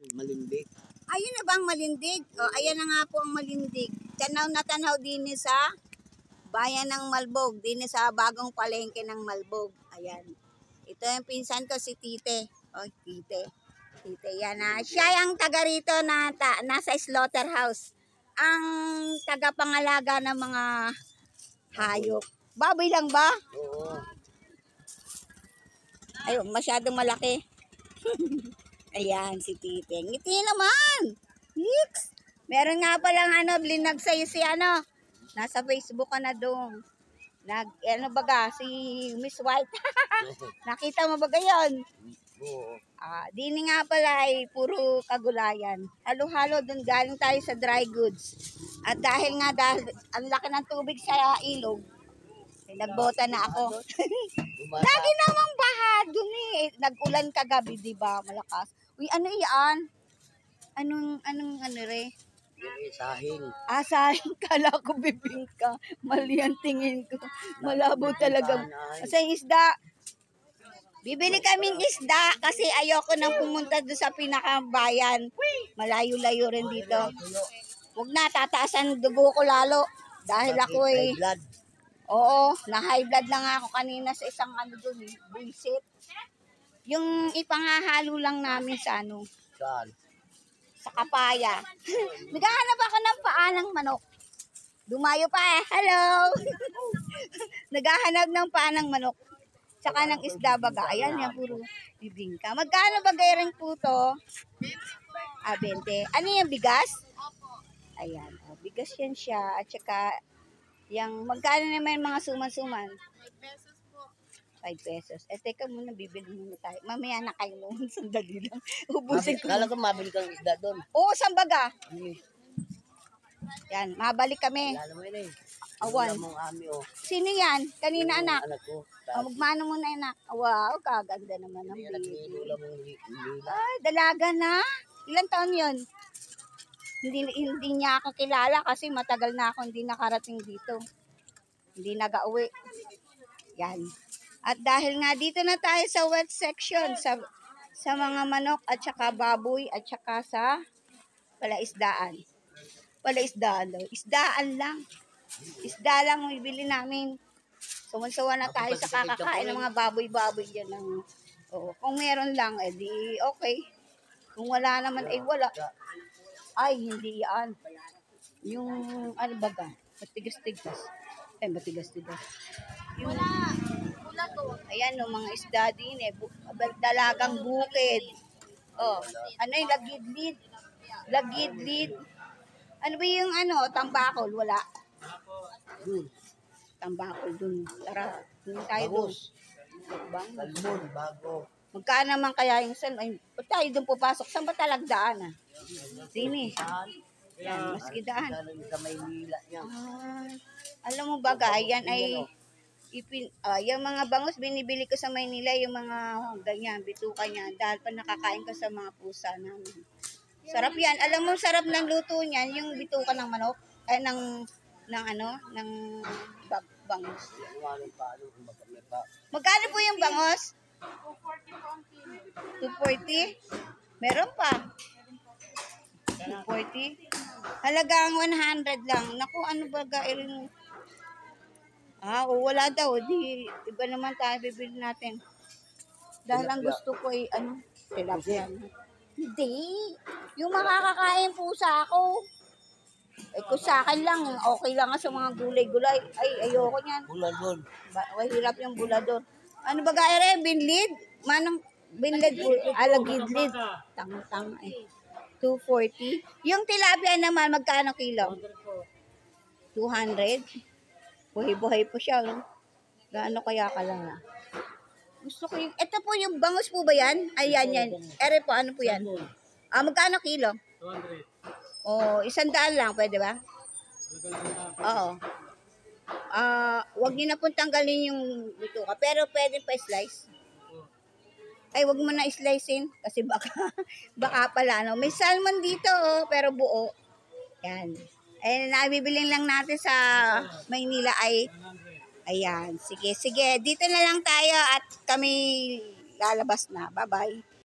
Malindig. Ayun na bang malindig? O, ayan na nga po ang malindig. Tanaw na tanaw din sa bayan ng Malbog, din sa bagong palengke ng Malbog. Ayan. Ito yung pinsan ko, si Tite. O, Tite. Tite, yan na. Siya yung taga rito na nasa slaughterhouse. Ang tagapangalaga ng mga hayop. Baboy lang ba? Oo. Ay, masyadong malaki. Ayan, si Tite. Ngiti naman. Yikes. Meron nga palang blinag sa'yo si nasa Facebook ka na doon. Baga, si Miss White. Nakita mo ba yun? Oo. Dini nga pala ay puro kagulayan. Halo-halo doon, galing tayo sa dry goods. At dahil ang laki ng tubig sa ilog, nagbota na ako. Lagi namang baha dun eh. Nag-ulan kagabi, di ba? Malakas. Uy, ano yan? Anong re? Sahing. Sahing. Kala ko bibingka. Mali ang tingin ko. Malabo talaga. Kasi isda. Bibili kaming isda kasi ayoko nang pumunta doon sa pinakabayan. Malayo-layo rin dito. Huwag na, tataasan dugo ko lalo. Dahil ako eh. Oo, na-high blood lang ako kanina sa isang doon eh. Visit. Yung ipangahalo lang namin sa Saan? sa kapaya. Naghahanap ako ng paa ng manok. Dumayo pa eh. Hello! Naghahanap ng paa ng manok. Tsaka ng isda baga. Ayan, yan puro bibingka. Magkano ba rin po to? 20. Ano yung bigas? Ayan. Bigas yan siya. At saka, yung magkano naman mga suman-suman? 5 pesos po. 5 pesos. Teka muna, bibili muna tayo. Mamaya na kayo mo. Sandali lang. Ubusin ko. Kala ko mabili kang isda doon. Oo, saan baga? Yan, mabalik kami. Kala mo yun eh. Awan. Sino yan? Kanina anak? Anak ko. Magmano mo na anak? Wow, kaganda naman ng baby. Lila. Ay, dalaga na. Ilan taon yun? Hindi niya ako kilala kasi matagal na ako hindi nakarating dito. Hindi nag-uwi. Yan. At dahil nga dito na tayo sa wet section, sa mga manok at saka baboy at saka sa palaisdaan. Palaisdaan daw. Isdaan lang. Isda lang ang ibili namin. Suwan-suwa na tayo sa kakakain ng mga baboy-baboy dyan. Kung meron lang, di okay. Kung wala naman, wala. Ay, hindi yan. Yung, baga? Matigas-tigas. Matigas-tigas. Wala. Wala to. Ayan, mga isda din eh. Dalagang bukid. Yung lagidlid? Lagidlid. Ano ba yung tambakol? Wala. Tambakol dun. Tara, dun tayo dun. Salmon, bago. Magkano naman kaya yung salmon? Ba't tayo dun pupasok? Saan ba talagdaan Sini. Yan, maski daan. Sa Maynila niya. Alam mo ba, yan ay yung mga bangus binibili ko sa Maynila, yung mga ganyan, bituka niya. Dahil pa nakakain ko sa mga pusa namin. Sarap yan. Alam mo, sarap ng luto niyan, yung bituka ng manok, ng bangus. Magkano po yung bangus? 240. Meron pa. 240. Halagang 100 lang. Naku, ba gairin? Wala daw. Iba naman tayo bibili natin. Dahil ang gusto ko ay, tilapia. Hindi. Yung makakakain po sa ako. Kung sa akin lang, okay lang sa mga gulay-gulay. Ay, ayoko niyan. Bulador. Mahirap yung bulador. Ano ba gaya binlid? Manong binlid po? Alagidlid. Tang-tang eh. 240. Yung tilapia naman, magkano kilo? 200. Buhay-buhay po siya. Gaano kaya kalala? Gusto ko yung, ito po yung bangus po ba yan? Ayan yan. Ere po, ano po yan? Magkano kilo? 200. 100 lang, pwede ba? Oo. Wag niyo na pong tanggalin yung bituka, pero pwede pa slice. Ay, wag mo na slicein kasi baka pala may salmon dito pero buo. Yan. Nabibilin lang natin sa Maynila ay ayan. Sige. Dito na lang tayo at kami lalabas na. Bye-bye.